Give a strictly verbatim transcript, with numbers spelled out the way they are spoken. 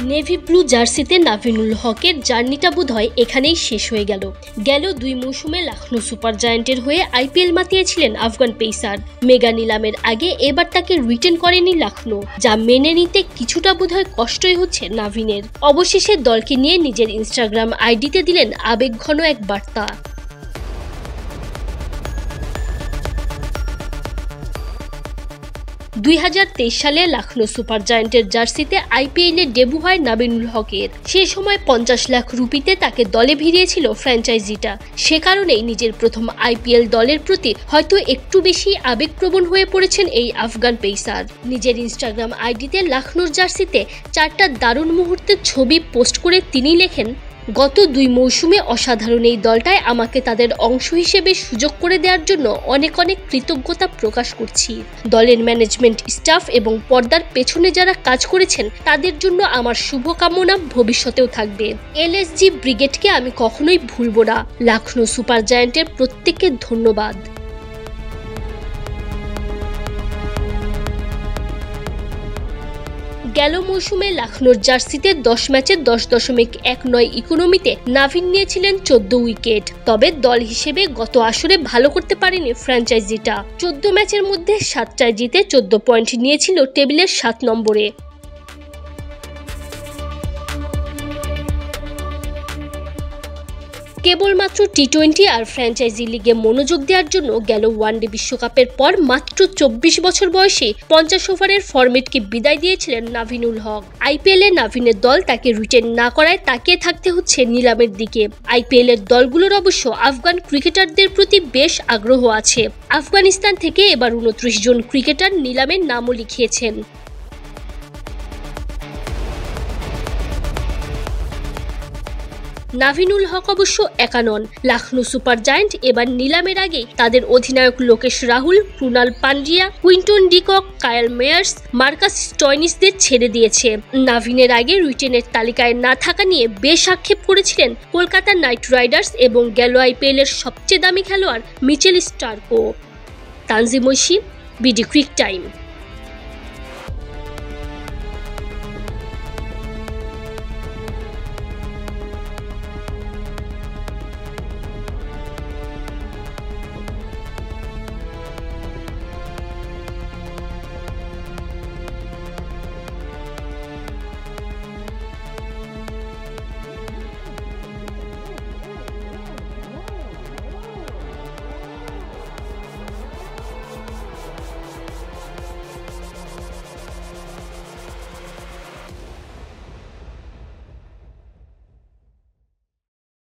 Navy blue জার্সিতে নাভিনুল হকের জার্নিটা বোধহয় এখানেই শেষ হয়ে গেল গেল দুই মৌসুমে লখনৌ সুপার জায়ান্টের হয়ে আইপিএল মাতিয়েছিলেন আফগান পেসার। মেগা নিলামের আগে এবার তাকে রিটেন করেনি লখনৌ, যা মেনে নিতে কিছুটা বোধহয় কষ্টই হচ্ছে নাভিনের। অবশেষে দলকে নিয়ে নিজের ইনস্টাগ্রাম আইডিতে দিলেন আবেগঘন এক বার্তা। দুই হাজার তেইশ সালে লখনৌ সুপার জায়ান্টের জার্সিতে আইপিএলে ডেবু হয় নাভিনুল হকের। সে সময় পঞ্চাশ লাখ রুপিতে তাকে দলে ভিড়িয়েছিল ফ্র্যাঞ্চাইজিটা। সে কারণেই নিজের প্রথম আইপিএল দলের প্রতি হয়তো একটু বেশি আবেগপ্রবণ হয়ে পড়েছেন এই আফগান পেসার। নিজের ইনস্টাগ্রাম আইডিতে লখনৌর জার্সিতে চারটা দারুণ মুহূর্তের ছবি পোস্ট করে তিনি লেখেন, গত দুই মৌসুমে অসাধারণ এই দলটায় আমাকে তাদের অংশ হিসেবে সুযোগ করে দেওয়ার জন্য অনেক অনেক কৃতজ্ঞতা প্রকাশ করছি। দলের ম্যানেজমেন্ট স্টাফ এবং পর্দার পেছনে যারা কাজ করেছেন তাদের জন্য আমার শুভকামনা ভবিষ্যতেও থাকবে। এলএসজি ব্রিগেডকে আমি কখনোই ভুলব না। লখনৌ সুপার জায়ান্টের প্রত্যেককে ধন্যবাদ। গেল মৌসুমে লখনৌর জার্সিতে দশ ম্যাচে দশ দশমিক এক নয় ইকোনমিতে নাভিন নিয়েছিলেন চোদ্দ উইকেট। তবে দল হিসেবে গত আসরে ভালো করতে পারেনি ফ্র্যাঞ্চাইজিটা। চোদ্দ ম্যাচের মধ্যে সাতটায় জিতে চোদ্দ পয়েন্ট নিয়েছিল টেবিলের সাত নম্বরে। কেবলমাত্র টি টোয়েন্টি আর ফ্র্যাঞ্চাইজি লিগে মনোযোগ দেওয়ার জন্য গেল ওয়ানডে বিশ্বকাপের পর মাত্র চব্বিশ বছর বয়সে পঞ্চাশ ওভারের ফরম্যাটকে বিদায় দিয়েছিলেন নাভিনুল হক। আইপিএলে নাভিনের দল তাকে রিটেন না করায় তাকিয়ে থাকতে হচ্ছে নিলামের দিকে। আইপিএলের দলগুলোর অবশ্য আফগান ক্রিকেটারদের প্রতি বেশ আগ্রহ আছে। আফগানিস্তান থেকে এবার উনত্রিশ জন ক্রিকেটার নিলামের নামও লিখিয়েছেন। নাভিনুল হক অবশ্য একা নন। লখনৌ সুপার জায়ান্ট এবার নিলামের আগেই তাদের অধিনায়ক Lokesh Rahul, Krunal Pandya, Quinton de Kock, Kyle Mayers, Marcus স্টয়নিসদের ছেড়ে দিয়েছে। নাভিনের আগে রিটেনের তালিকায় না থাকা নিয়ে বেশ আক্ষেপ করেছিলেন কলকাতা নাইট রাইডার্স এবং গেল আইপিএল এর সবচেয়ে দামি খেলোয়াড় মিচেল স্টার্কও। Tanzim Oishi, BD Cric time.